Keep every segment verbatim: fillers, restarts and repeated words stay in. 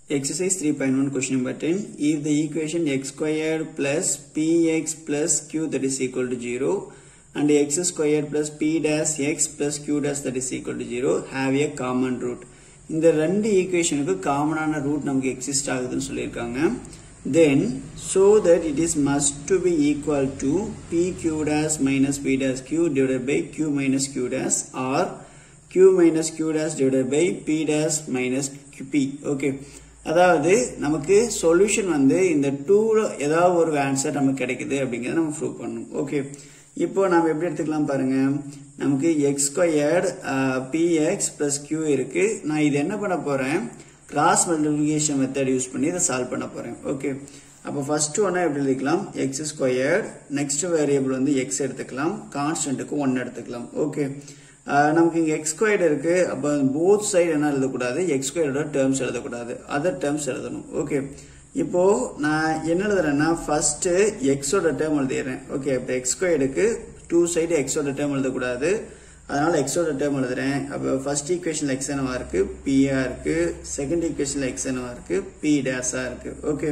Exercise three point one question number ten. If the equation x squared plus px plus q that is equal to zero and x squared plus p dash x plus q dash that is equal to zero have a common root. In the ரெண்டு equationக்கு காமனான root நமக்கு exist ஆகுதுன்னு சொல்லியிருக்காங்க. Then so that it is must to be equal to pq dash minus p dash q divided by q minus q dash or q minus q dash divided by p dash minus p. Okay. அதாவது நமக்கு solution வந்து இந்த டூல ஏதாவது ஒரு answer நமக்கு கிடைக்குது அப்படிங்கறத நம்ம ப்ரூவ் பண்ணனும். ஓகே. இப்போ நாம எப்படி எடுத்துக்கலாம் பாருங்க. நமக்கு x squared px plus q இருக்கு. நான் இது என்ன பண்ண போறேன்? கிராஸ் மல்டிப்ளிகேஷன் மெத்தட் யூஸ் பண்ணி இத சால்வ் பண்ண போறேன். ஓகே. அப்ப ஃபர்ஸ்ட் ஒண்ணா எப்படி எழுதிக்கலாம்? x ஸ்கொயர்ட் நெக்ஸ்ட் வேரியபிள் வந்து x எடுத்துக்கலாம். கான்ஸ்டன்ட்க்கு one எடுத்துக்கலாம். ஓகே. நமக்கு இங்க x squared இருக்கு. அப்ப both side என்ன எழுத கூடாது? x squared ஓட terms எழுத கூடாது. other terms எழுதணும். ஓகே. இப்போ நான் என்ன எழுதுறேன்னா ஃபர்ஸ்ட் x ஓட term எழுதிறேன். ஓகே. அப்ப x squared க்கு two side x ஓட term எழுத கூடாது. அதனால x ஓட term எழுதுறேன். அப்ப ஃபர்ஸ்ட் ஈக்குவேஷன்ல x என்னவா இருக்கு? p ஆ இருக்கு. செகண்ட் ஈக்குவேஷன்ல x என்னவா இருக்கு? p dash ஆ இருக்கு. ஓகே.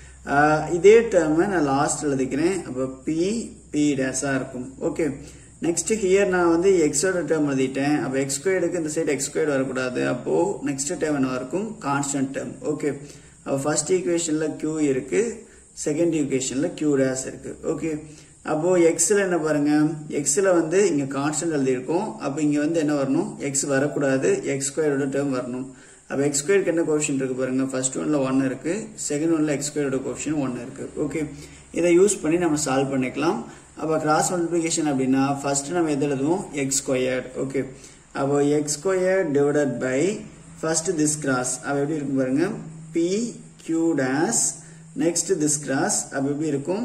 இதே term நான் லாஸ்ட் எழுதிக்கிறேன். அப்ப p p dash ஆ இருக்கும். ஓகே. Next here நான் வந்து x ஓட term எழுதிட்டேன். அப்ப x squared க்கு இந்த சைடு x squared வர கூடாது. அப்போ next term என்னவா இருக்கும்? Constant term. ஓகே. அப்ப first equationல q இருக்கு. second equationல q dash இருக்கு. ஓகே. அப்போ x ல என்ன பாருங்க? x ல வந்து இங்க constant எழுதி இருக்கோம். அப்ப இங்க வந்து என்ன வரணும்? x வர கூடாது. x squared ஓட term வரணும். அப்ப x squared க்கு என்ன கோஎஃபிஷியன்ட் இருக்கு பாருங்க. first oneல one இருக்கு. second oneல x squared ஓட கோஎஃபிஷியன்ட் one இருக்கு. ஓகே. இத யூஸ் பண்ணி நம்ம சால்வ் பண்ணிக்கலாம். அப்ப கிராஸ் மல்டிப்ளிகேஷன் அப்படினா ஃபர்ஸ்ட் நம்ம எது எழுதுவோம்? x squared. ஓகே. அப்ப x squared divided by first this cross. அப்ப எப்படி இருக்கும் பாருங்க? p q dash next this cross. அப்ப எப்படி இருக்கும்?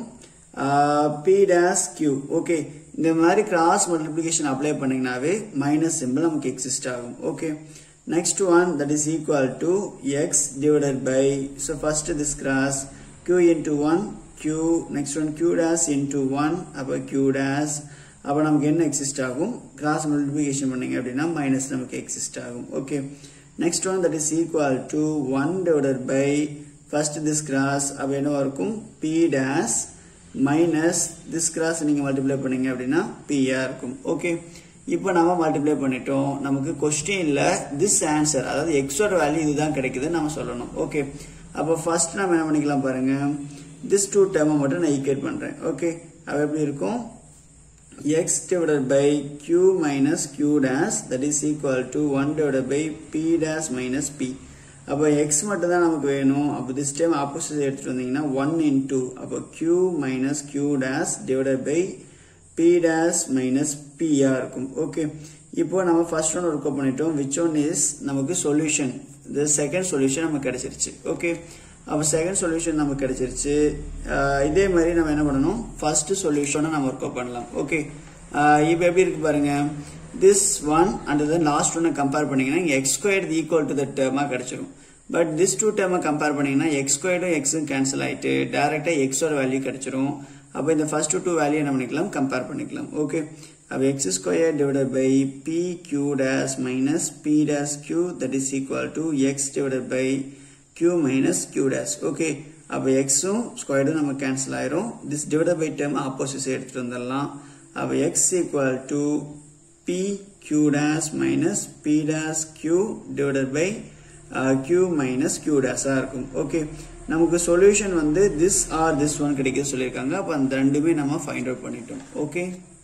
p dash q. ஓகே. இந்த மாதிரி கிராஸ் மல்டிப்ளிகேஷன் அப்ளை பண்ணீங்கனாவே மைனஸ் சிம்பல் நமக்கு எக்ஸிஸ்ட் ஆகும். Okay. Next one that is equal to x divided by so first this cross q into one q next one q dash into one அப்ப q dash அப்ப நமக்கு என்ன exist ஆகும்? Cross multiplication பண்ணீங்க அப்படினா minus நமக்கு exist ஆகும். Okay. Next one that is equal to one divided by first this cross அப்ப என்ன இருக்கும்? p dash minus this cross நீங்க மல்டிப்ளை பண்ணீங்க அப்படினா p ஆ இருக்கும். ஓகே. இப்போ நாம மல்டிப்ளை பண்ணிட்டோம். நமக்கு क्वेश्चनல this answer அதாவது x ஓட வேல்யூ இதுதான் கிடைக்குது நாம சொல்லணும். ஓகே. அப்ப ஃபர்ஸ்ட் நாம என்ன பண்ணிக்கலாம் பாருங்க. this two term மட்டும் நான் ஈக்குவேட் பண்றேன். ஓகே. அப்ப எப்படி இருக்கும்? x divided by q minus q dash that is equal to one divided by p dash minus p. அப்ப x மட்டும் தான் நமக்கு வேணும். அப்ப this time opposite எடுத்துட்டு வந்தீங்கன்னா one into அப்ப q minus q dash divided by p dash minus p ஆ இருக்கும். ஓகே. இப்போ நம்ம ஃபர்ஸ்ட் ஒன் வர்க் பண்ணிட்டோம். which one is நமக்கு சொல்யூஷன்? the second solution நமக்கு கிடைச்சிருச்சு. ஓகே. அப்ப செகண்ட் சொல்யூஷன் நமக்கு கிடைச்சிருச்சு. இதே மாதிரி நம்ம என்ன பண்ணனும்? ஃபர்ஸ்ட் சொல்யூஷனை நம்ம வர்க் பண்ணலாம். ஓகே. இப்போ எப்படி இருக்கு பாருங்க. this one and the last one compare பண்ணீங்கன்னா x squared equal to that term கிடைச்சிரும். But this two term compare பண்ணீங்கன்னா x squared x கேன்சல் ஆயிட்டு டைரக்ட்டா x ஓட வேல்யூ கிடைச்சிரும். அப்ப இந்த ஃபர்ஸ்ட் two வேல்யூ என்ன பண்ணிக்கலாம்? கம்பேர் பண்ணிக்கலாம். ஓகே. அப்ப x squared divided by pq dash minus p dash q that is equal to x divided by q minus q dash. Okay. அப்ப x உம் ஸ்கொயர்ட் நம்ம கேன்சல் ஆயிரும். this divided by term opposite side எடுத்துட்டு வந்துடலாம். அப்ப x equal to p q dash minus p dash q divided by uh, q minus q dash ஆ இருக்கும். Okay. நமக்கு solution வந்து this or this one கிடைக்குது சொல்லிருக்காங்க. அப்ப அந்த ரெண்டுமே நம்ம ஃபைண்ட் அவுட் பண்ணிட்டோம். ஓகே.